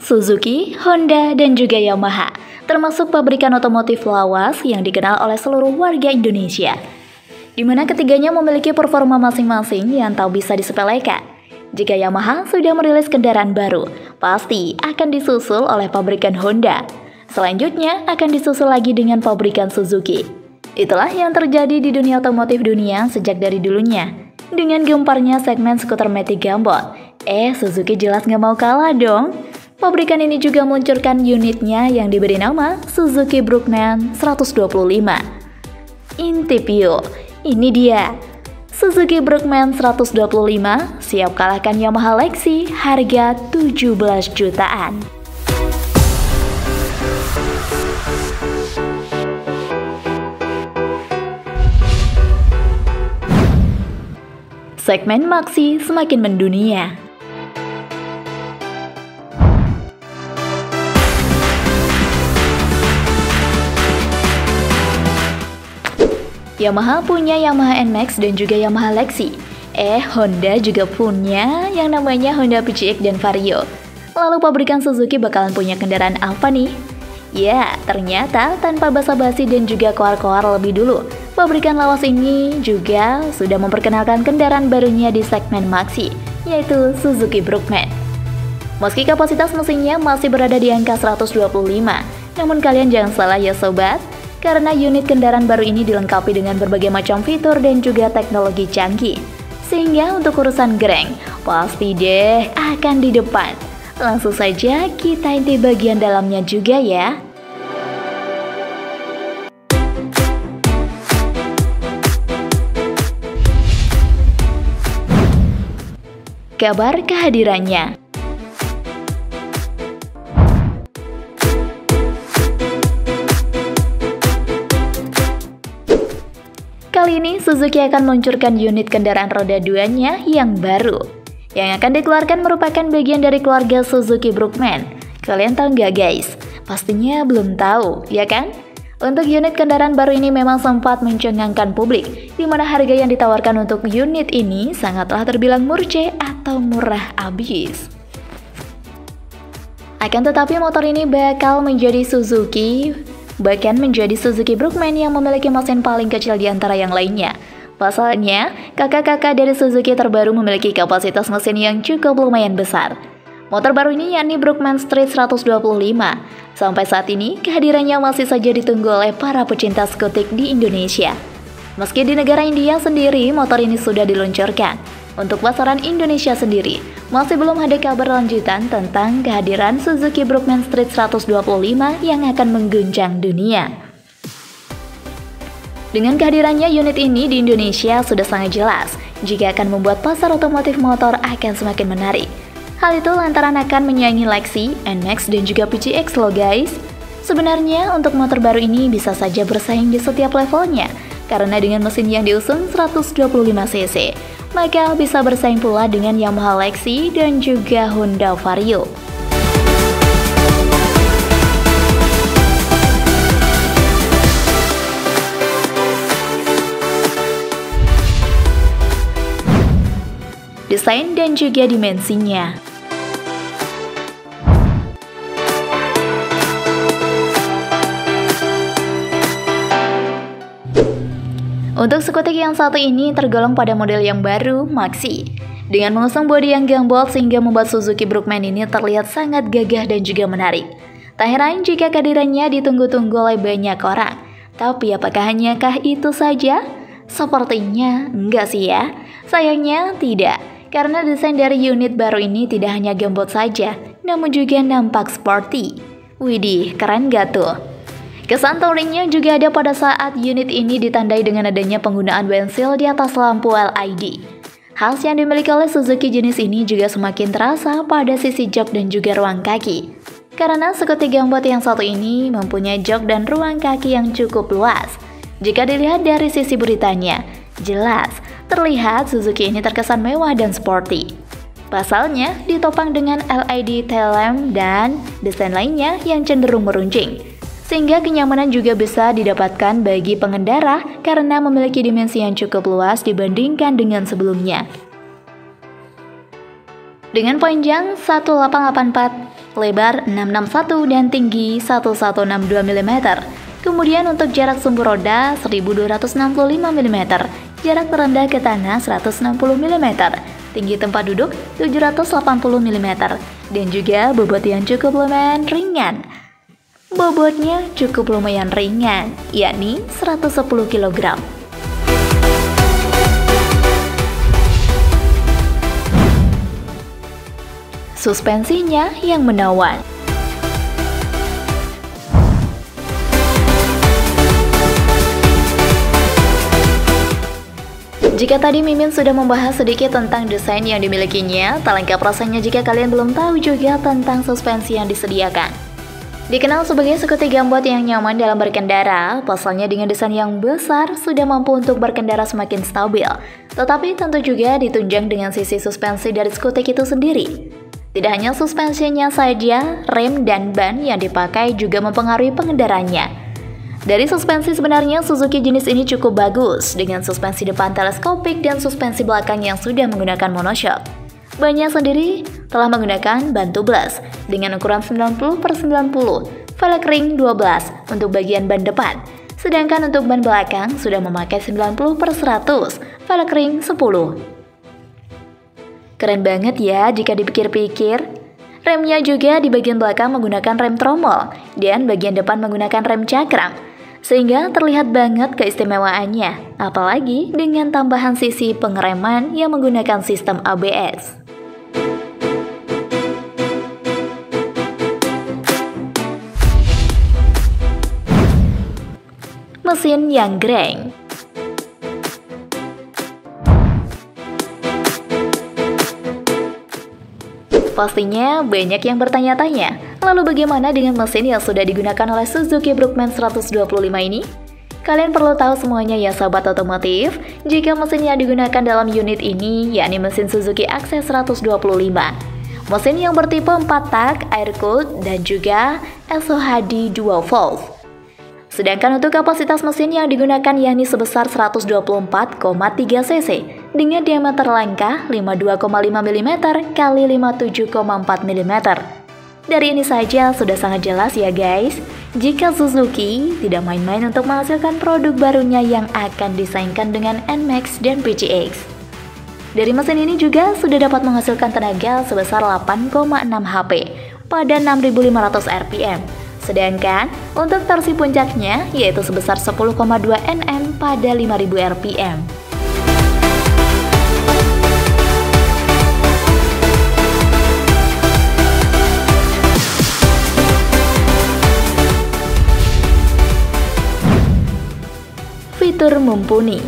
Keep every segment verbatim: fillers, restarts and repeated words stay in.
Suzuki, Honda, dan juga Yamaha, termasuk pabrikan otomotif lawas yang dikenal oleh seluruh warga Indonesia, di mana ketiganya memiliki performa masing-masing yang tak bisa disepelekan. Jika Yamaha sudah merilis kendaraan baru, pasti akan disusul oleh pabrikan Honda. Selanjutnya akan disusul lagi dengan pabrikan Suzuki. Itulah yang terjadi di dunia otomotif dunia sejak dari dulunya. Dengan gemparnya segmen skuter matic Gambot, eh Suzuki jelas nggak mau kalah dong. Pabrikan ini juga meluncurkan unitnya yang diberi nama Suzuki Brookman seratus dua puluh lima. Intip yuk, ini dia. Suzuki Brookman seratus dua puluh lima siap kalahkan Yamaha Lexi harga tujuh belas jutaan. Segmen Maxi semakin mendunia. Yamaha punya Yamaha N Max dan juga Yamaha Lexi. Eh, Honda juga punya yang namanya Honda P C X dan Vario. Lalu pabrikan Suzuki bakalan punya kendaraan apa nih? Ya, ternyata tanpa basa-basi dan juga koar-koar lebih dulu, pabrikan lawas ini juga sudah memperkenalkan kendaraan barunya di segmen Maxi, yaitu Suzuki Brookman. Meski kapasitas mesinnya masih berada di angka seratus dua puluh lima, namun kalian jangan salah ya sobat, karena unit kendaraan baru ini dilengkapi dengan berbagai macam fitur dan juga teknologi canggih. Sehingga untuk urusan gereng, pasti deh akan di depan. Langsung saja kita intip bagian dalamnya juga ya. Kabar kehadirannya. Kali ini Suzuki akan meluncurkan unit kendaraan roda duanya yang baru. Yang akan dikeluarkan merupakan bagian dari keluarga Suzuki Brookman. Kalian tahu nggak guys? Pastinya belum tahu, ya kan? Untuk unit kendaraan baru ini memang sempat mencengangkan publik, di mana harga yang ditawarkan untuk unit ini sangatlah terbilang murce atau murah abis. Akan tetapi motor ini bakal menjadi Suzuki Bahkan menjadi Suzuki Brookman yang memiliki mesin paling kecil di antara yang lainnya. Pasalnya, kakak-kakak dari Suzuki terbaru memiliki kapasitas mesin yang cukup lumayan besar. Motor baru ini yakni Brookman Street seratus dua puluh lima. Sampai saat ini, kehadirannya masih saja ditunggu oleh para pecinta skutik di Indonesia. Meski di negara India sendiri, motor ini sudah diluncurkan. Untuk pasaran Indonesia sendiri, masih belum ada kabar lanjutan tentang kehadiran Suzuki Brookman Street seratus dua puluh lima yang akan mengguncang dunia. Dengan kehadirannya unit ini di Indonesia sudah sangat jelas jika akan membuat pasar otomotif motor akan semakin menarik. Hal itu lantaran akan menyaingi Lexi, N Max, dan juga P C X loh guys. Sebenarnya untuk motor baru ini bisa saja bersaing di setiap levelnya, karena dengan mesin yang diusung seratus dua puluh lima cc, maka bisa bersaing pula dengan Yamaha Lexi dan juga Honda Vario. Desain dan juga dimensinya. Untuk skutik yang satu ini tergolong pada model yang baru, Maxi. Dengan mengusung bodi yang gambol sehingga membuat Suzuki Brookman ini terlihat sangat gagah dan juga menarik. Tak heran jika kehadirannya ditunggu-tunggu oleh banyak orang. Tapi apakah hanyakah itu saja? Sepertinya enggak sih ya. Sayangnya tidak, karena desain dari unit baru ini tidak hanya gambot saja, namun juga nampak sporty. Widih, keren gak tuh? Kesan touringnya juga ada pada saat unit ini ditandai dengan adanya penggunaan pensil di atas lampu L E D. Khas yang dimiliki oleh Suzuki jenis ini juga semakin terasa pada sisi jok dan juga ruang kaki. Karena skutik gambot yang satu ini mempunyai jok dan ruang kaki yang cukup luas. Jika dilihat dari sisi beritanya, jelas terlihat Suzuki ini terkesan mewah dan sporty. Pasalnya ditopang dengan L E D tail lamp dan desain lainnya yang cenderung meruncing. Sehingga kenyamanan juga bisa didapatkan bagi pengendara karena memiliki dimensi yang cukup luas dibandingkan dengan sebelumnya. Dengan panjang seribu delapan ratus delapan puluh empat lebar enam enam satu dan tinggi satu satu enam dua milimeter. Kemudian untuk jarak sumbu roda seribu dua ratus enam puluh lima milimeter, jarak terendah ke tanah seratus enam puluh milimeter, tinggi tempat duduk tujuh ratus delapan puluh milimeter, dan juga bobot yang cukup lumayan ringan. Bobotnya cukup lumayan ringan, yakni seratus sepuluh kilogram. Suspensinya yang menawan. Jika tadi Mimin sudah membahas sedikit tentang desain yang dimilikinya, tak lengkap rasanya jika kalian belum tahu juga tentang suspensi yang disediakan. Dikenal sebagai skuter gambot yang nyaman dalam berkendara, pasalnya dengan desain yang besar sudah mampu untuk berkendara semakin stabil. Tetapi tentu juga ditunjang dengan sisi suspensi dari skuter itu sendiri. Tidak hanya suspensinya saja, rem dan ban yang dipakai juga mempengaruhi pengendaranya. Dari suspensi sebenarnya Suzuki jenis ini cukup bagus, dengan suspensi depan teleskopik dan suspensi belakang yang sudah menggunakan monoshock. Bannya sendiri telah menggunakan ban tubeless dengan ukuran sembilan puluh per sembilan puluh, velg ring dua belas untuk bagian ban depan, sedangkan untuk ban belakang sudah memakai sembilan puluh per seratus, velg ring sepuluh. Keren banget ya jika dipikir-pikir. Remnya juga di bagian belakang menggunakan rem tromol dan bagian depan menggunakan rem cakram, sehingga terlihat banget keistimewaannya, apalagi dengan tambahan sisi pengereman yang menggunakan sistem A B S. Mesin yang greng. Pastinya banyak yang bertanya-tanya, lalu bagaimana dengan mesin yang sudah digunakan oleh Suzuki Brookman seratus dua puluh lima ini? Kalian perlu tahu semuanya ya sahabat otomotif, jika mesin yang digunakan dalam unit ini yakni mesin Suzuki Access seratus dua puluh lima. Mesin yang bertipe empat tak, air-cooled, dan juga S O H D dual valve. Sedangkan untuk kapasitas mesin yang digunakan yakni sebesar seratus dua puluh empat koma tiga cc dengan diameter langkah lima puluh dua koma lima milimeter kali lima puluh tujuh koma empat milimeter. Dari ini saja sudah sangat jelas ya guys, jika Suzuki tidak main-main untuk menghasilkan produk barunya yang akan disaingkan dengan N MAX dan P C X. Dari mesin ini juga sudah dapat menghasilkan tenaga sebesar delapan koma enam HP pada enam ribu lima ratus R P M. Sedangkan untuk torsi puncaknya yaitu sebesar sepuluh koma dua Newton meter pada lima ribu R P M. Fitur mumpuni.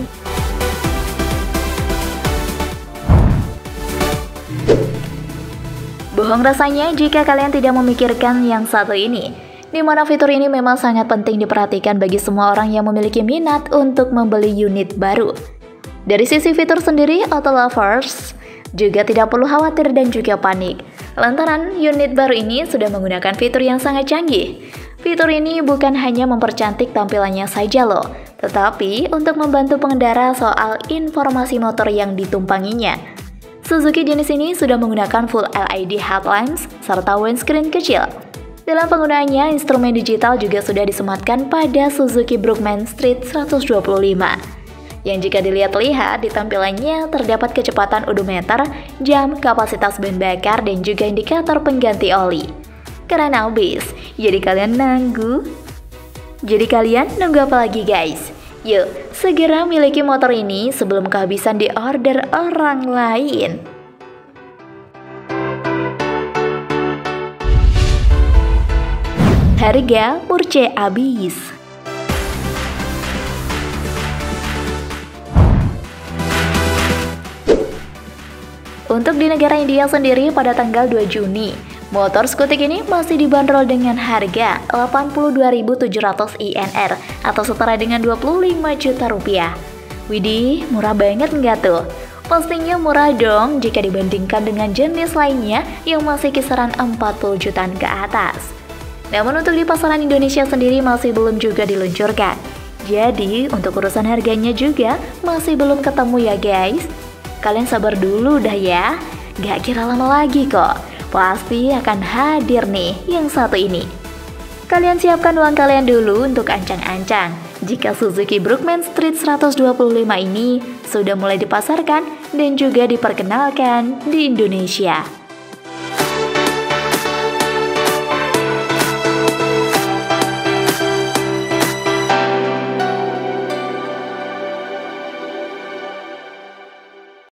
Bohong rasanya jika kalian tidak memikirkan yang satu ini, di mana fitur ini memang sangat penting diperhatikan bagi semua orang yang memiliki minat untuk membeli unit baru. Dari sisi fitur sendiri, auto lovers juga tidak perlu khawatir dan juga panik, lantaran unit baru ini sudah menggunakan fitur yang sangat canggih. Fitur ini bukan hanya mempercantik tampilannya saja loh, tetapi untuk membantu pengendara soal informasi motor yang ditumpanginya. Suzuki jenis ini sudah menggunakan full L E D headlamps serta windscreen kecil. Dalam penggunaannya, instrumen digital juga sudah disematkan pada Suzuki Brookman Street seratus dua puluh lima. Yang jika dilihat-lihat di tampilannya terdapat kecepatan odometer, jam, kapasitas bahan bakar, dan juga indikator pengganti oli. Keren abis, jadi kalian nunggu? Jadi kalian nunggu apa lagi guys? Yuk, segera miliki motor ini sebelum kehabisan di order orang lain. Harga murce abis. Untuk di negara India sendiri pada tanggal dua Juni, motor skutik ini masih dibanderol dengan harga delapan puluh dua ribu tujuh ratus I N R atau setara dengan dua puluh lima juta rupiah. Widih, murah banget nggak tuh? Pastinya murah dong jika dibandingkan dengan jenis lainnya yang masih kisaran empat puluh jutaan ke atas. Namun untuk di pasaran Indonesia sendiri masih belum juga diluncurkan. Jadi untuk urusan harganya juga masih belum ketemu ya guys. Kalian sabar dulu dah ya, gak kira lama lagi kok. pasti akan hadir nih yang satu ini. Kalian siapkan uang kalian dulu untuk ancang-ancang jika Suzuki Brookman Street seratus dua puluh lima ini sudah mulai dipasarkan dan juga diperkenalkan di Indonesia.